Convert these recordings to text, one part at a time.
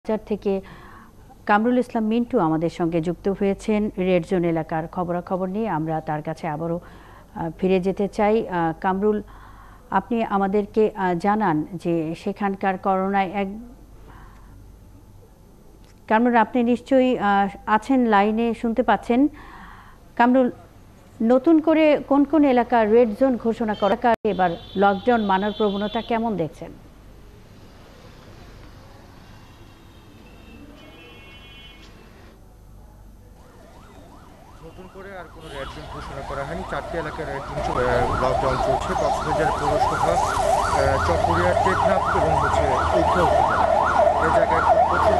বাজার থেকে কামরুল ইসলাম মিন্টু আমাদের সঙ্গে যুক্ত হয়েছেন রেড জোন এলাকার খবরাখবর নিয়ে। আমরা তার কাছে আবারও ফিরে যেতে চাই। কামরুল, আপনি আমাদেরকে জানান যে সেখানকার করোনায় কামরুল, আপনি নিশ্চয়ই আছেন লাইনে, শুনতে পাচ্ছেন। কামরুল, নতুন করে কোন কোন এলাকা রেড জোন ঘোষণা করা, এবার লকডাউন মানার প্রবণতা কেমন দেখছেন? নতুন করে আর কোনো রেড জোন ঘোষণা করা হয়নি। 4টি এলাকায় রেড জোন লকডাউন চলছে। কক্সবাজার পৌরসভা, চকরিয়া, টেকনাফ এবং উপকূল উপজেলা। এই জায়গায় প্রচুর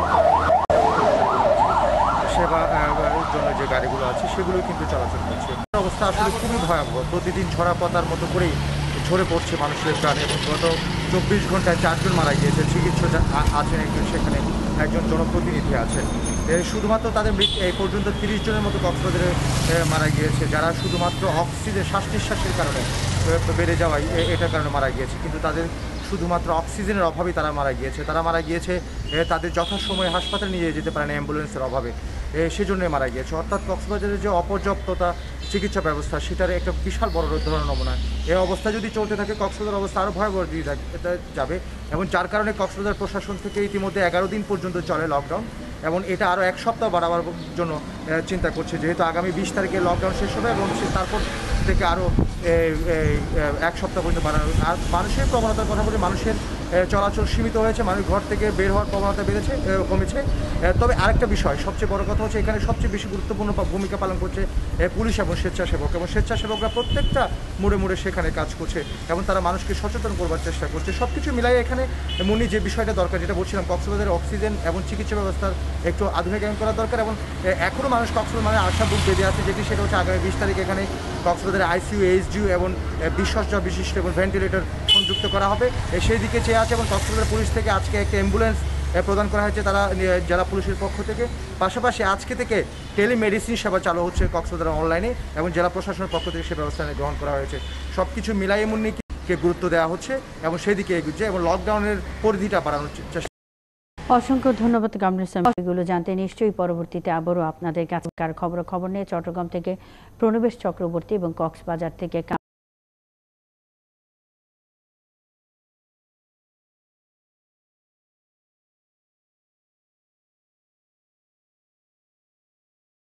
সেবার জন্য যে গাড়িগুলো আছে সেগুলো কিন্তু চলাচল করছে। অবস্থা আসলে খুবই ভয়াবহ। প্রতিদিন ঝরা পাতার মতো করেই ঝরে পড়ছে মানুষের প্রাণ এবং গত 24 ঘন্টায় 4 জন মারা গিয়েছে। চিকিৎসক আছেন একজন, সেখানে একজন জনপ্রতিনিধি আছেন। শুধুমাত্র তাদের এই পর্যন্ত 30 জনের মতো কক্সবাজারে মারা গিয়েছে, যারা শুধুমাত্র অক্সিজেন শ্বাস নিঃশ্বাসের কারণে বেড়ে যাওয়ায় এটার কারণে মারা গিয়েছে। কিন্তু তাদের শুধুমাত্র অক্সিজেনের অভাবেই তারা মারা গিয়েছে। তারা মারা গিয়েছে তাদের যথাসময়ে হাসপাতালে নিয়ে যেতে পারে না অ্যাম্বুলেন্সের অভাবে, সেজন্যই মারা গিয়েছে। অর্থাৎ কক্সবাজারের যে অপর্যাপ্ততা চিকিৎসা ব্যবস্থা, সেটার একটা বিশাল বড় ধরনের নমুনা। এই অবস্থা যদি চলতে থাকে কক্সবাজার অবস্থা আরও ভয়াবহ দিয়ে যাবে, এবং যার কারণে কক্সবাজার প্রশাসন থেকে ইতিমধ্যে 11 দিন পর্যন্ত চলে লকডাউন, এবং এটা আরও 1 সপ্তাহ বাড়াবার জন্য চিন্তা করছে। যেহেতু আগামী 20 তারিখে লকডাউন শেষ হবে এবং তারপর থেকে আরও 1 সপ্তাহ পর্যন্ত বাড়ানো। আর মানুষের প্রবণতার কথা বলে, মানুষের চলাচল সীমিত হয়েছে, মানুষ ঘর থেকে বের হওয়ার প্রবণতা কমেছে। তবে আরেকটা বিষয়, সবচেয়ে বড় কথা হচ্ছে এখানে সবচেয়ে বেশি গুরুত্বপূর্ণ ভূমিকা পালন করছে পুলিশ এবং স্বেচ্ছাসেবক, এবং স্বেচ্ছাসেবকরা প্রত্যেকটা মোড়ে মোড়ে সেখানে কাজ করছে এবং তারা মানুষকে সচেতন করবার চেষ্টা করছে। সব কিছু মিলাই এখানে মনে যে বিষয়টা দরকার, যেটা বলছিলাম, কক্সবাজারের অক্সিজেন এবং চিকিৎসা ব্যবস্থার একটু আধুনিকায়ন করা দরকার। এবং এখনও মানুষ কক্সবাজার আশা বুক বেঁধে আছে, যেটি সেটা হচ্ছে আগামী 20 তারিখ এখানে কক্সবাজারের ICU, ASDU এবং বিশ্বাসযোগ্য বিশিষ্ট এবং ভেন্টিলেটর সংযুক্ত করা হবে, সেই দিকে চেয়ে আছে। এবং কক্সবাজার পুলিশ থেকে আজকে একটা অ্যাম্বুলেন্স প্রদান করা হয়েছে তারা জেলা পুলিশের পক্ষ থেকে। পাশাপাশি আজকে থেকে টেলিমেডিসিন সেবা চালু হচ্ছে কক্সবাজার অনলাইনে, এবং জেলা প্রশাসনের পক্ষ থেকে সে ব্যবস্থা গ্রহণ করা হয়েছে। সব কিছু মিলাই মূলনীতিকে গুরুত্ব দেওয়া হচ্ছে এবং সেই দিকে এগুচ্ছে, এবং লকডাউনের পরিধিটা বাড়ানোর চেষ্টা। অসংখ্য ধন্যবাদ কামরুল ইসলাম। এগুলো জানতে নিশ্চয়ই পরবর্তীতে আবারও আপনাদের কাছে খবর নিয়ে চট্টগ্রাম থেকে প্রণবেশ চক্রবর্তী এবং কক্সবাজার থেকে